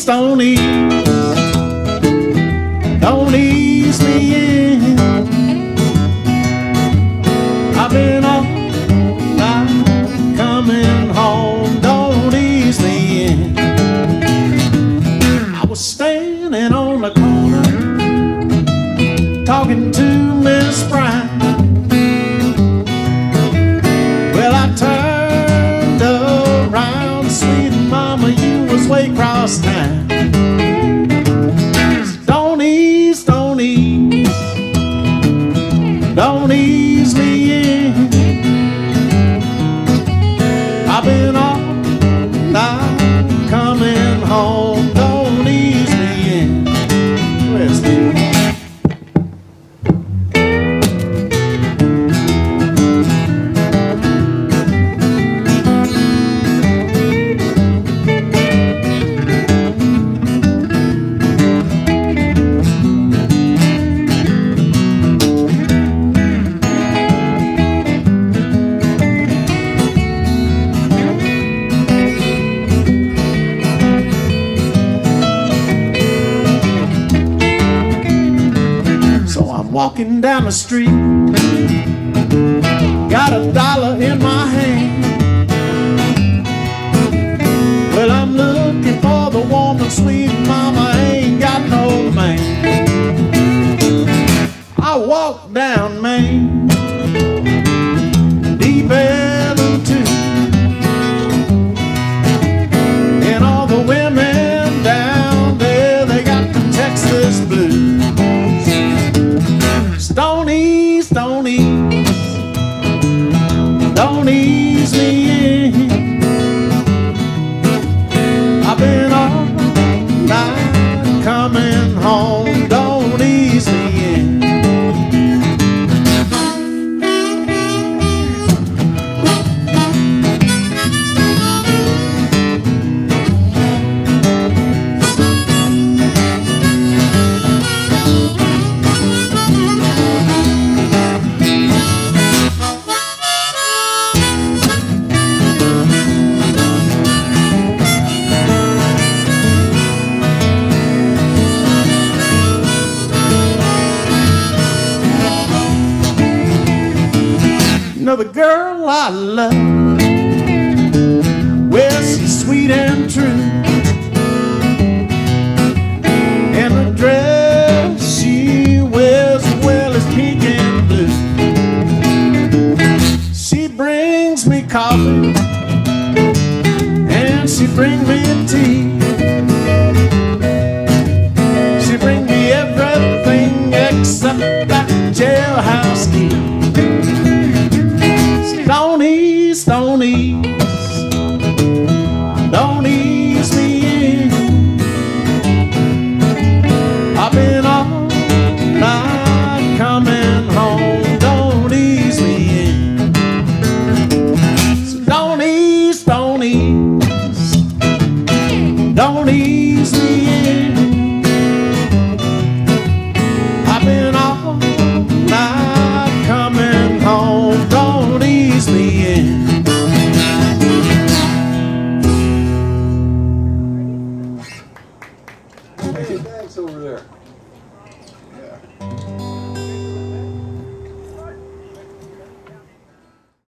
don't ease, don't ease me in. I've been all night coming home, don't ease me in. I was standing on the corner talking to Miss Brown. Well, I turned around, sweet mama, you was way across town. Don't ease, don't ease, don't ease me in. I've been all night coming home, don't ease me in. Where's the walking down the street, got $1 in my hand. Well, I'm looking for the woman, sweet mama, ain't got no man. I walk down Main, deep Ellen too, and all the women down there, they got the Texas blues. Don't ease, don't ease, don't ease me in. I've been all night coming home, don't ease me in. You know the girl I love, well, she's sweet and true, and the dress she wears, well, is pink and blue. She brings me coffee and she brings me tea. She brings me everything except that jailhouse key. Don't ease, don't ease,